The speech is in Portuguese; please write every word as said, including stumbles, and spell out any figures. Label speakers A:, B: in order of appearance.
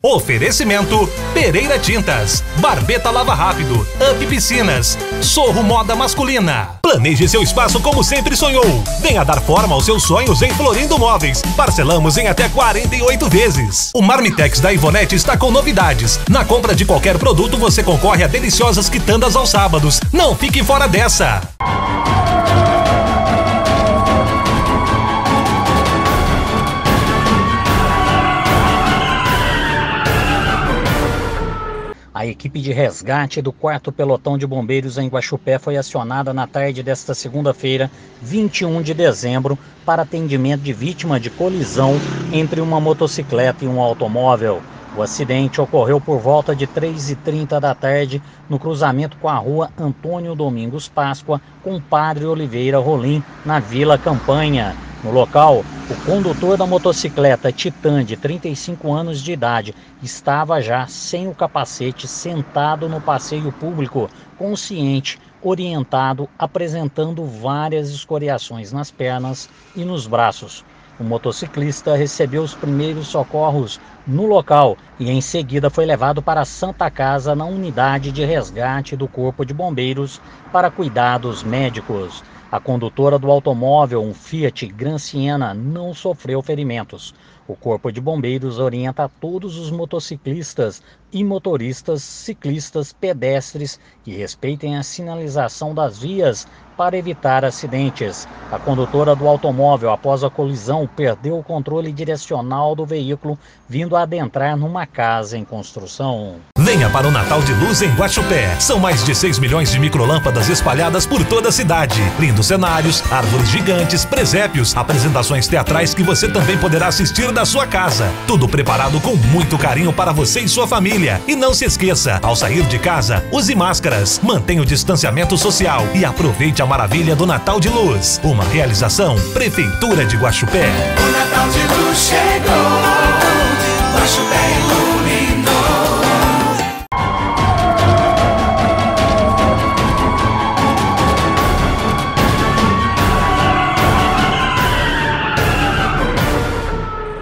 A: Oferecimento Pereira Tintas, Barbeta Lava Rápido, Up Piscinas, Sorro Moda Masculina. Planeje seu espaço como sempre sonhou. Venha dar forma aos seus sonhos em Florindo Móveis. Parcelamos em até quarenta e oito vezes. O Marmitex da Ivonete está com novidades. Na compra de qualquer produto você concorre a deliciosas quitandas aos sábados. Não fique fora dessa!
B: A equipe de resgate do quarto Pelotão de Bombeiros em Guaxupé foi acionada na tarde desta segunda-feira, vinte e um de dezembro, para atendimento de vítima de colisão entre uma motocicleta e um automóvel. O acidente ocorreu por volta de três e trinta da tarde no cruzamento com a rua Antônio Domingos Páscoa com Padre Oliveira Rolim, na Vila Campanha. No local, o condutor da motocicleta Titan, de trinta e cinco anos de idade, estava já sem o capacete, sentado no passeio público, consciente, orientado, apresentando várias escoriações nas pernas e nos braços. O motociclista recebeu os primeiros socorros no local e em seguida foi levado para a Santa Casa, na unidade de resgate do Corpo de Bombeiros, para cuidados médicos. A condutora do automóvel, um Fiat Gran Siena, não sofreu ferimentos. O Corpo de Bombeiros orienta a todos os motociclistas e motoristas, ciclistas, pedestres que respeitem a sinalização das vias para evitar acidentes. A condutora do automóvel, após a colisão, perdeu o controle direcional do veículo, vindo a adentrar numa casa em construção.
A: Venha para o Natal de Luz em Guaxupé. São mais de seis milhões de microlâmpadas espalhadas por toda a cidade. Lindos cenários, árvores gigantes, presépios, apresentações teatrais que você também poderá assistir da sua casa. Tudo preparado com muito carinho para você e sua família. E não se esqueça, ao sair de casa, use máscaras, mantenha o distanciamento social e aproveite a maravilha do Natal de Luz. Uma realização Prefeitura de Guaxupé.
C: O Natal de Luz chegou.